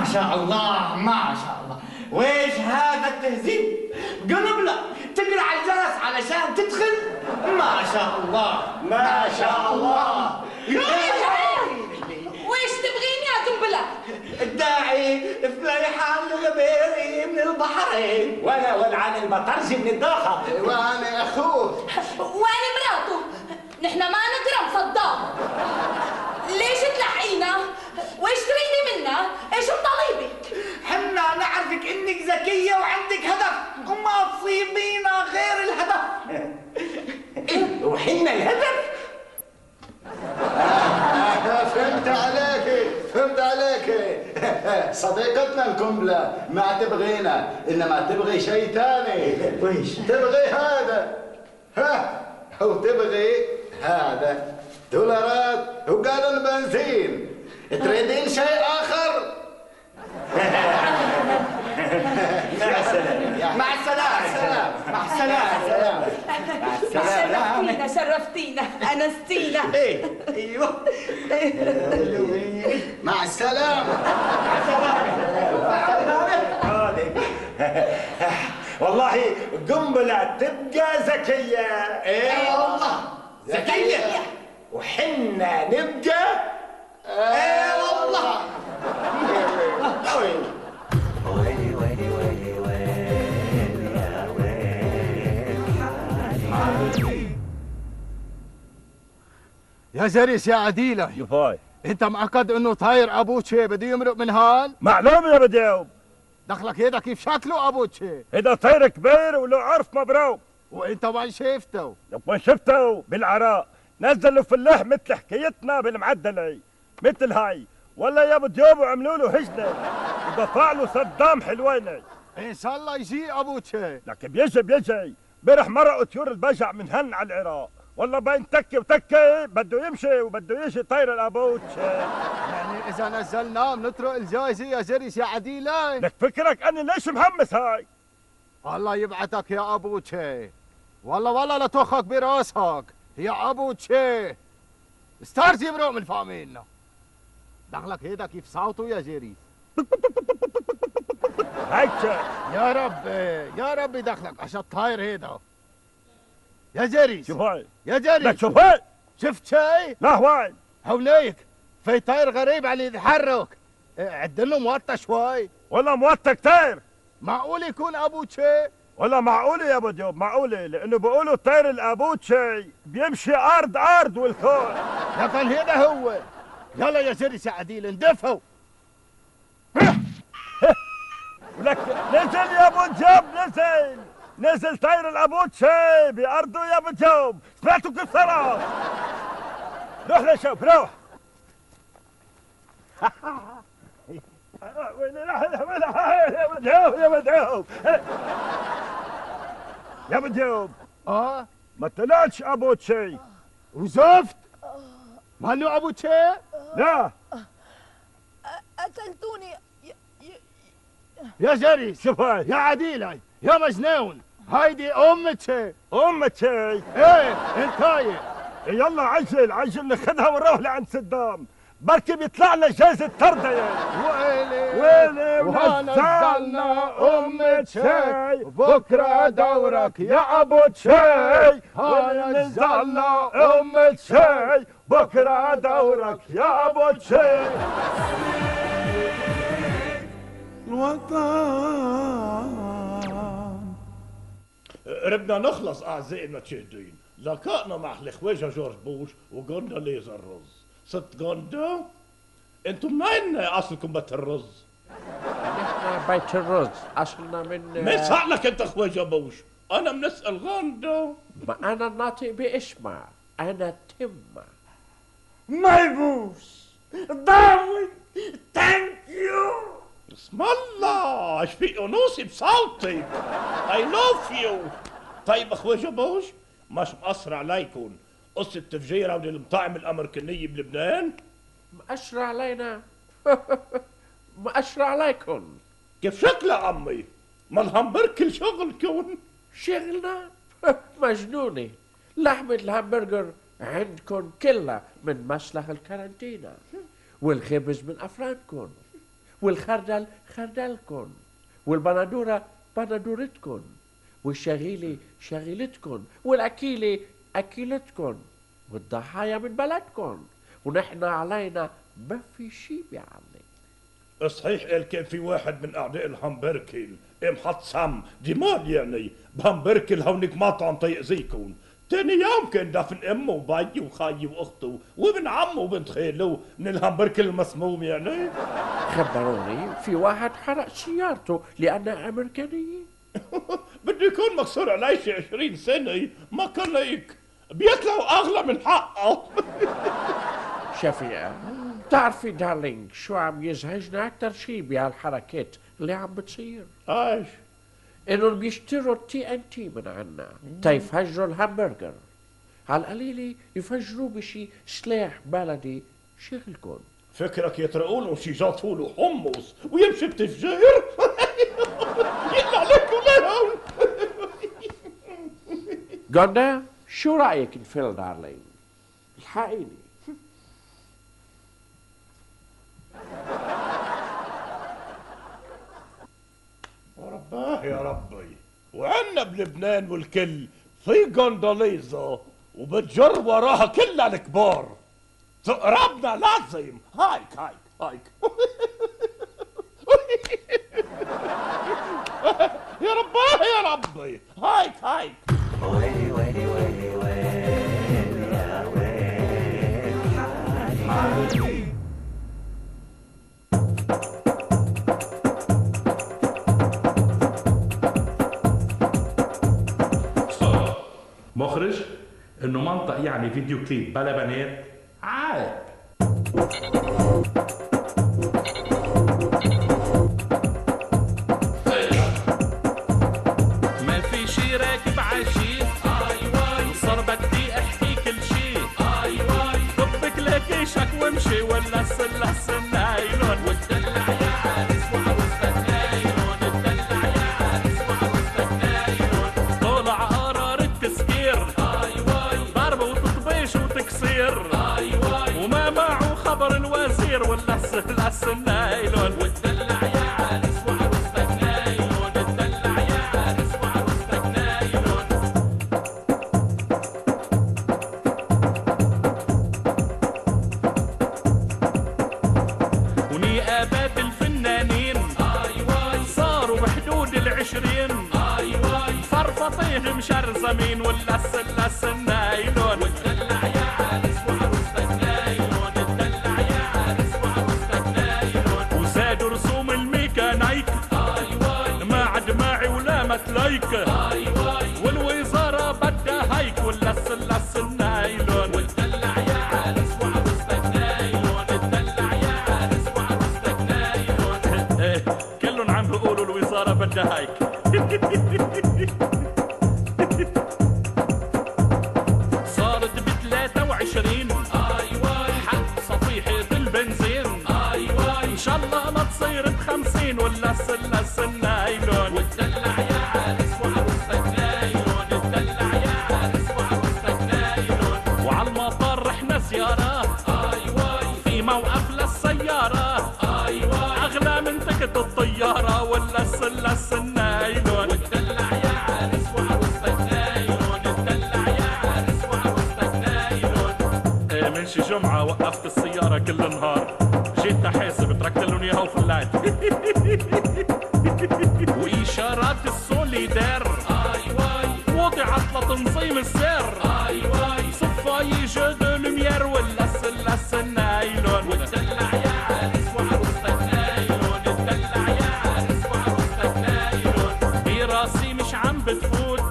ما شاء الله ما شاء الله. ويش هذا التهذيب؟ قنبلة تقرع الجرس علشان تدخل. ما شاء الله ما شاء الله. ويش تبغين يا قنبلة؟ الداعي فليحان الغبيري من البحرين. وانا والعن المطرزي من الداخل. وانا اخوه. وانا مراته. نحن ما نكرم صدام. ليش تلحقينا؟ وايش تريدي منا؟ ايش مطالبك؟ حنا نعرفك انك ذكية وعندك هدف وما تصيبينا غير الهدف. إيه وحنا الهدف؟ فهمت عليك فهمت عليك. صديقتنا القنبلة ما تبغينا انما تبغي شيء ثاني. ويش؟ تبغي هذا ها وتبغي هذا دولارات وقالوا البنزين. تريدين شيء اخر؟ مع السلامة مع السلامة. شرفتينا شرفتينا انستينا. ايوه مع السلامة. والله قنبلة تبقى ذكية. ايه والله ذكية. وحنا نبقى ايه والله. ويلي ويلي ويلي ويلي يا ويلي. يا زريس يا عديلة يفاي انت معقد انه طاير ابوتشي بده يمرق من هان؟ معلوم يا بديوب. دخلك هيدا كيف شكله ابوتشي؟ هذا طير كبير ولو عرف مبروك. وانت وين شفته؟ وين شفته؟ بالعراء نزلوا فلاح مثل حكايتنا بالمعدلة مثل هاي. ولا يا بديوب وعملوا له هجنة ودفع له صدام حلويني. ان شاء الله يجي ابوتشي. لكن بيجي امبارح مرقوا طيور البجع من هن على العراق. والله بين تكه وتكه بده يمشي وبده يجي طير الابوتشي. يعني اذا نزلناه بنطرق الجايزه يا زريس يا عديلة. لك فكرك اني ليش محمس هاي؟ الله يبعتك يا ابوتشي. والله لا تخك براسك يا ابوتشي. ستارت يمرق من فامينا. دخلك هيدا كيف صوته يا زريس؟ هيك يا ربي دخلك عشان طاير هيدا. يا زريس شوف هاي. يا زريس لك شوف هاي. شفت شيء؟ لا وين؟ هونيك في طاير غريب على يتحرك. عدله موطى شوي. والله موتى كتير. معقول يكون ابوتشي؟ والله معقولة يا بديوب معقولة لأنه بيقولوا طير الأبوتشي بيمشي أرض والكون. لكن هيدا هو. يلا يا زريس يا عديل اندفعوا. لك نزل يا بديوب نزل طير الأبوتشي بأرضه يا بديوب. سمعتوا كيف صار؟ روح لشوف روح. يا بديوب ما طلعتش ابوتشي وزفت. ماله ابوتشي؟ لا قتلتوني يا زريس شوف هاي. يا عديلة يا مجنون هيدي امتشي. ايه انتايه. يلا عجل ناخذها ونروح لعند صدام. بركي بيطلع لنا جايزة طردة يعني. ويلي ونزلنا شاي بكرة دورك يا أبو شاي. ونزلنا شاي بكرة دورك يا أبو شاي. الوطن بدنا نخلص أعزائي المشاهدين. لقائنا مع الخواجة جورج بوش وجوندا ليزر رز. ست جوندا انتم منين اصلكم بيت الرز؟ نحن بيت الرز اصلنا من مين سألك انت خواجة بوش؟ انا بنسأل غوندا. ما انا ناطق باسمها. انا تمة ملبوس داوود ثانك يو. بسم الله ايش في انوثي بصوتك. اي لوف يو. طيب خواجة بوش مش مقصر عليكم قصة تفجير هودي المطاعم الأمريكانية بلبنان؟ مأشر علينا. مأشر عليكم. كيف شكلها عمي؟ ما الهمبرجر شغلكم؟ شغلنا؟ مجنونة. لحمة الهمبرجر عندكم كلها من مسلخ الكارانتينا والخبز من أفرانكم والخردل خردلكن، والبندورة بندورتكن، والشغيلة شغيلتكن، والأكيلة أكيلتكن، والضحايا من بلدكن، ونحن علينا ما في شي بيعلي. صحيح قال كان في واحد من اعداء الهمبركل محط سم ديمال يعني بهمبركل هونيك مطعم تيأذيكم. تاني يوم كان دفن امه وبيي وخيي واخته وابن عمه وبنت خاله من الهمبركل المسموم يعني. خبروني في واحد حرق سيارته لأنها أمريكانية. بده يكون مكسور علي شي 20 سنة ما كان هيك بيطلعوا أغلى من حقه. شفيقة بتعرفي دارلينج شو عم يزعجنا أكتر شي بهالحركات اللي عم بتصير؟ ايش؟ إنهم بيشتروا TNT من عنا تيفجروا الهمبرجر، على القليلة يفجروا بشي سلاح بلدي شغلكن. فكرك يطرقوا له شي جاطوا له حمص ويمشي بتفجير؟ يطلع لكم لهم. جوندا شو رأيك الفيل دارلينج؟ الحقيني. رباه يا ربي، وعنا بلبنان والكل في جندليزة وبتجر وراها كلها الكبار. ربنا لازم هايك يا رباه يا ربي هايك ويلي ويلي ويلي ويلي يا ويلي حالي. مخرج انه منطق يعني فيديو كليب بلا بنات عيب. ما في شي راكب عشي صار بدي احكي كل شي طبك لكيشك وامشي ولا النايلون وتدلع يا عريس وعروستك نايلون تدلع يا عريس وعروستك نايلون طلع قرار التسكير ضرب وتطبيش وتكسير وما معه خبر الوزير ولا النايلون وتدلع يا عريس وعروستك نايلون تدلع يا عريس وعروستك نايلون. ونيابات الفنانين صاروا بحدود 20 فرفطين مشرزمين ولا النايلون وتدلع يا عريس وعروستك نايلون تدلع يا عريس وعروستك نايلون. وزادوا رسوم الميكانيك ما عاد معي ولا متلايك والوزارة بدها هيك ولا النايلون وتدلع يا عريس وعروستك نايلون تدلع يا عريس وعروستك نايلون. كلهم عم بيقولوا الوزارة بدها هيك. صارت ب23 حق صفيحة البنزين ان شاء الله ما تصير ب50 ولا النايلون وتدلع يا عريس وعروستك نايلون تدلع يا عريس وعروستك نايلون. وعلى المطار رحنا زيارة في موقف للسيارة اغلى من تكت الطيارة ولا النايلون وتدلع يا عريس وعروستك نايلون تدلع يا عريس وعروستك نايلون. من شي جمعة وقفت السيارة كل نهار جيت احاسب تركت لهم اياها وفلعت. واشارات السوليدار وضعت لتنظيم السير صفاي جو دو لوميير ولا النايلون وتدلع يا عريس وعروستك نايلون تدلع يا عريس وعروستك نايلون. براسي مش عم بتفوت